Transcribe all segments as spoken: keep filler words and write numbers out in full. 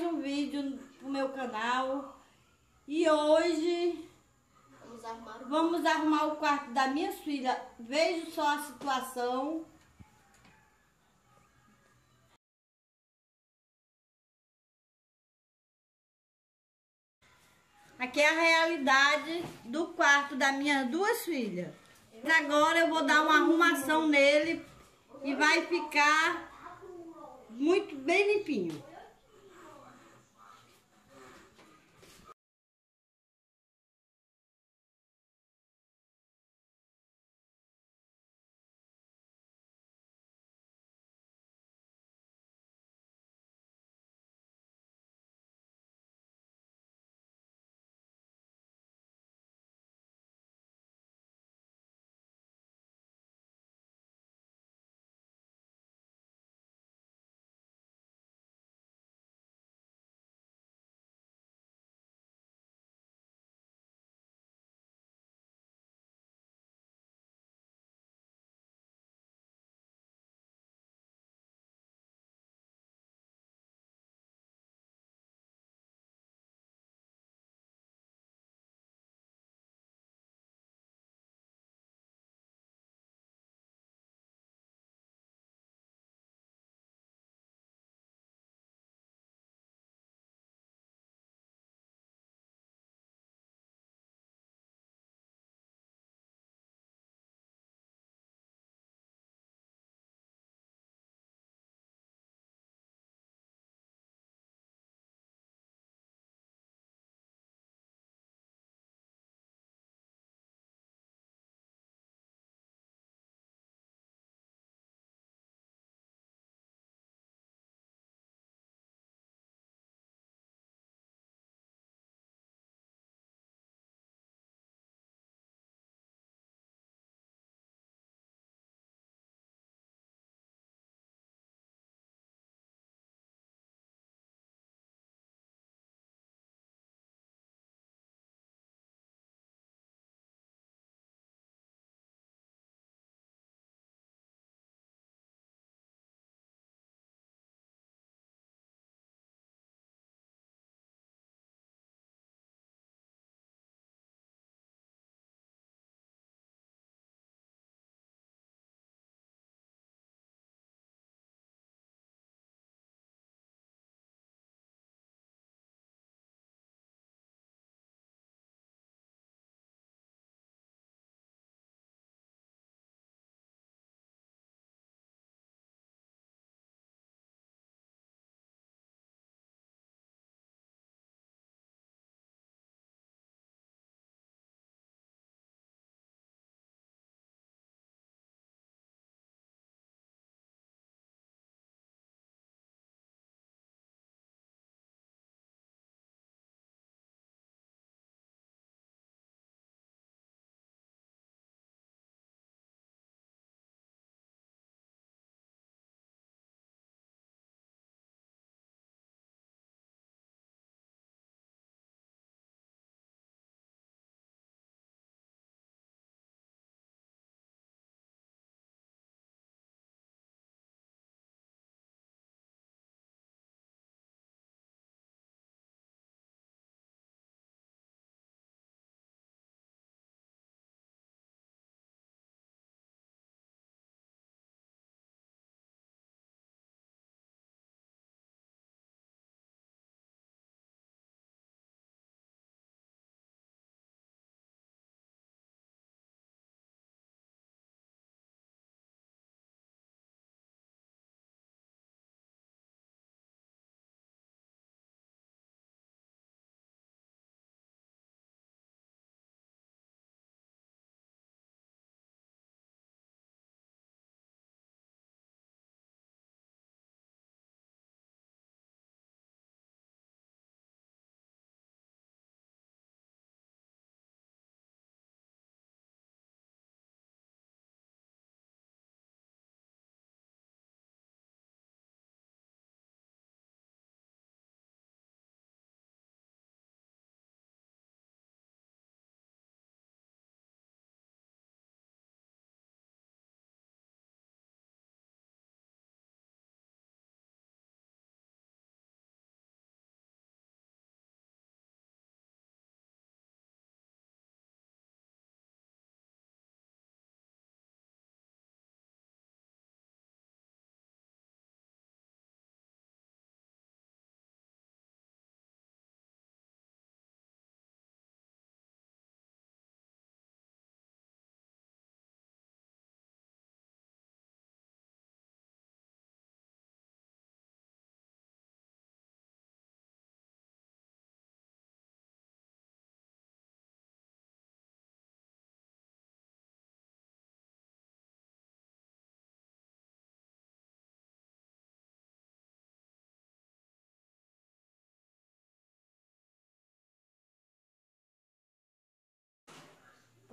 mais um vídeo pro meu canal. E hoje Vamos arrumar o, vamos arrumar o quarto da minha filha. Veja só a situação. Aqui é a realidade do quarto das minhas duas filhas. Agora eu vou dar uma arrumação nele e vai ficar muito bem limpinho.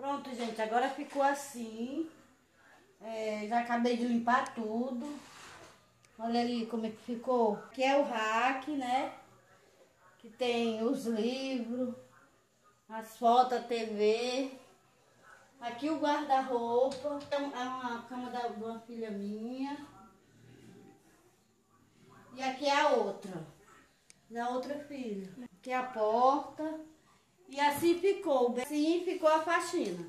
Pronto, gente, agora ficou assim. É, já acabei de limpar tudo. Olha ali como é que ficou. Aqui é o rack, né? Que tem os livros, as fotos, a T V. Aqui o guarda-roupa. É uma cama da, de uma filha minha. E aqui é a outra. Da outra filha. Aqui é a porta. E assim ficou. Assim ficou a faxina.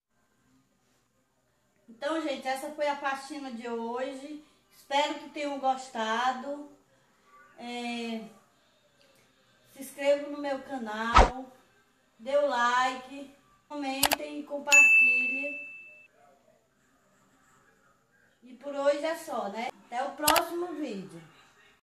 Então, gente, essa foi a faxina de hoje. Espero que tenham gostado. É, se inscrevam no meu canal. Dê o like. Comentem e compartilhem. E por hoje é só, né? Até o próximo vídeo.